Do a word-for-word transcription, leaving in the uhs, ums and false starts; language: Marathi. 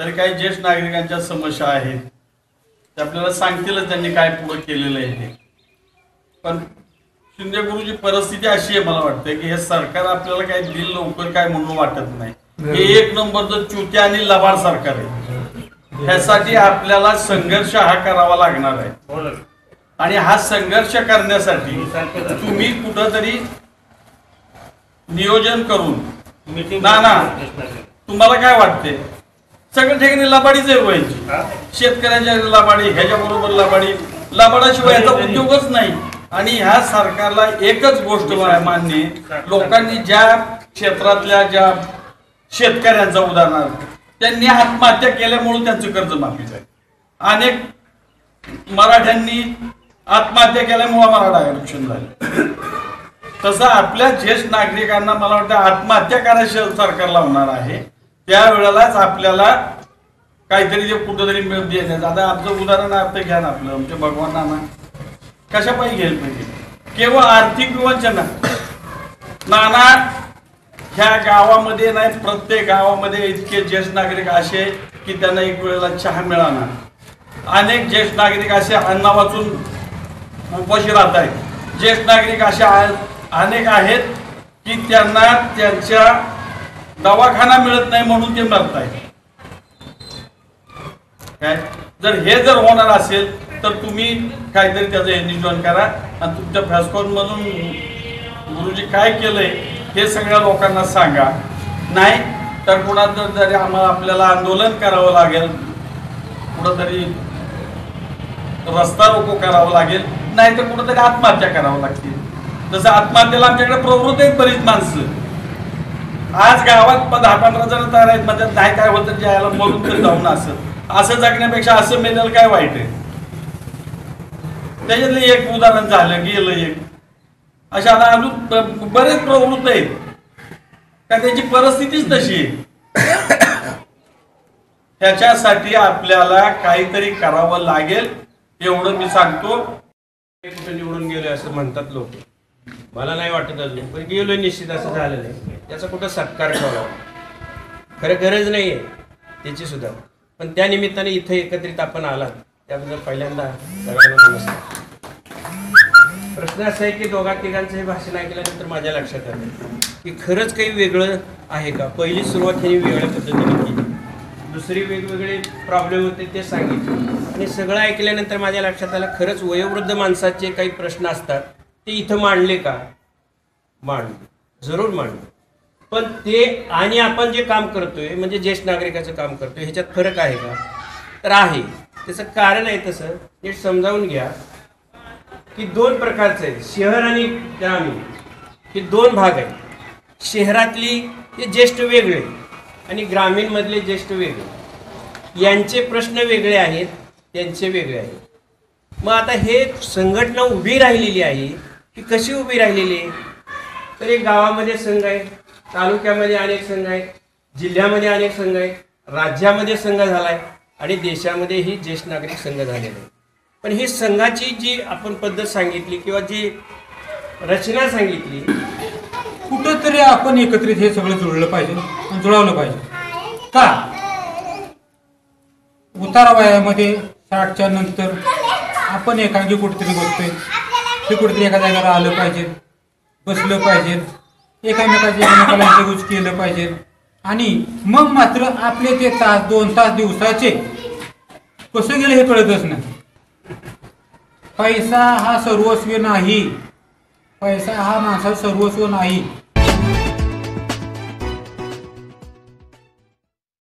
तरी काही ज्येष्ठ नागरिकांच्या समस्या आहेत ते आपल्याला सांगतीलच त्यांनी काय पुढे केलेलं आहे ते. पण शिंदे गुरुजी परिस्थिती अशी आहे, मला वाटतं की हे सरकार आपल्याला काही दिल लवकर काय म्हणून वाटत नाही. हे एक नंबरचं चुत्या आणि लबाड सरकार आहे. ह्यासाठी आपल्याला संघर्ष हा करावा लागणार आहे. आणि हा संघर्ष करण्यासाठी तुम्ही कुठंतरी नियोजन करून ना ना तुम्हाला काय वाटते सगळ्या ठिकाणी लबाडीच आहे व्हायची. शेतकऱ्यांच्या लबाडी, ह्याच्या बरोबर लबाडी, लबाडाशिवाय याचा उद्योगच नाही. आणि ह्या सरकारला एकच गोष्ट मान्य, लोकांनी ज्या क्षेत्रातल्या ज्या शेतकऱ्यांचा उदाहरणार्थ त्यांनी आत्महत्या केल्यामुळे त्यांचं कर्जमाफी आहे. अनेक मराठ्यांनी आत्महत्या केल्यामुळे मराठा आरक्षण झाले. तसं आपल्या ज्येष्ठ नागरिकांना मला वाटतं आत्महत्या करायची सरकार लावणार आहे. त्यावेळेलाच आपल्याला काहीतरी जे कुठंतरी मिळत द्यायचं. आता आमचं उदाहरण अर्थ घ्या ना, आपलं आमच्या भगवान नाना कशा पाहिजे घ्यायला पाहिजे, केवळ आर्थिक विवंचना. नाना ह्या गावामध्ये नाही, प्रत्येक गावामध्ये इतके ज्येष्ठ नागरिक असे की त्यांना एक वेळेला चहा मिळाला. अनेक ज्येष्ठ नागरिक असे अन्न वाचून उपाशी राहत आहेत. ज्येष्ठ नागरिक असे अनेक आहेत की त्यांना त्यांच्या दवाखाना मिळत नाही म्हणून ते मरत आहेत. काय जर हे जर होणार असेल तर तुम्ही काहीतरी त्याचं नियोजन करा आणि तुमच्या फॅस्कॉन मधून गुरुजी काय केलंय हे सगळ्या लोकांना सांगा. नाही तर कुणाचं जरी आम्हाला आपल्याला आंदोलन करावं लागेल, कुठंतरी रस्ता रोको करावं लागेल, नाही तर कुठंतरी आत्महत्या करावं लागतील. जसं आत्महत्येला आमच्याकडे प्रवृत्त आहेत बरीच माणसं. आज गावात दहा पंधरा जण तयार आहेत, म्हणजे नाही काय होतं ज्याला मरून तर जाऊन असं असं जगण्यापेक्षा असं मेलेलं काय वाईट आहे. त्याच्यातलं एक उदाहरण झालं गेलं एक. अशा आता अजून बरेच प्रवृत्त आहेत का त्यांची परिस्थितीच तशी आहे. त्याच्यासाठी आपल्याला काहीतरी करावं लागेल एवढं मी सांगतो. कुठे निवडून गेले असं म्हणतात लोक, मला नाही वाटत अजून, पण गेलोय निश्चित असं झालं नाही. त्याचा कुठं सत्कार ठेवला, खरं गरज नाही आहे त्याची सुद्धा. पण त्या निमित्ताने इथे एकत्रित आपण आलात त्याबद्दल पहिल्यांदा सगळ्यांना नमस्कार. प्रश्न असा आहे की दोघा तिघांचं हे भाषण ऐकल्यानंतर माझ्या लक्षात आलं की खरंच काही वेगळं आहे का. पहिली सुरुवात ह्यांनी वेगळ्या पद्धतीने केली, दुसरी वेगवेगळे प्रॉब्लेम होते ते सांगितले, आणि सगळं ऐकल्यानंतर माझ्या लक्षात आलं खरंच वयोवृद्ध माणसाचे काही प्रश्न असतात ते इथं मांडले का, मांडले, जरूर मांडले. पण ते आणि आपण जे काम करतोय म्हणजे ज्येष्ठ नागरिकाचं काम करतोय ह्याच्यात फरक आहे का, तर आहे. त्याचं कारण आहे तसं नीट समजावून घ्या की दोन प्रकारचं आहे, शहर आणि ग्रामीण हे दोन भाग आहेत. शहरातली हे ज्येष्ठ वेगळे आणि ग्रामीणमधले ज्येष्ठ वेगळे, यांचे प्रश्न वेगळे आहेत, त्यांचे वेगळे आहेत. मग आता हे संघटना उभी राहिलेली आहे की कशी उभी राहिलेली आहे, तर एक गावामध्ये संघ आहे, तालुक्यामध्ये अनेक संघ आहेत, जिल्ह्यामध्ये अनेक संघ आहेत, राज्यामध्ये संघ झाला आहे आणि देशामध्येही ज्येष्ठ नागरिक संघ झालेले आहे. पण ही संघाची जी आपण पद्धत सांगितली किंवा जी रचना सांगितली, कुठंतरी आपण एकत्रित हे सगळं जुळलं पाहिजे, जुळवलं पाहिजे. का उतारा वयामध्ये साठच्या नंतर आपण एकांगी कुठेतरी बसतोय, ते कुठेतरी एका जागेवर आलं पाहिजे, बसलं पाहिजे, एकामेकाच्या एकमेकाला इंटरव्ह्यूज केलं पाहिजे. आणि मग मात्र आपले ते तास दोन तास दिवसाचे कसं गेले हे कळतच नाही. पैसा हा सर्वस्व नाही, पैसा हा माणसाचा सर्वस्व नाही.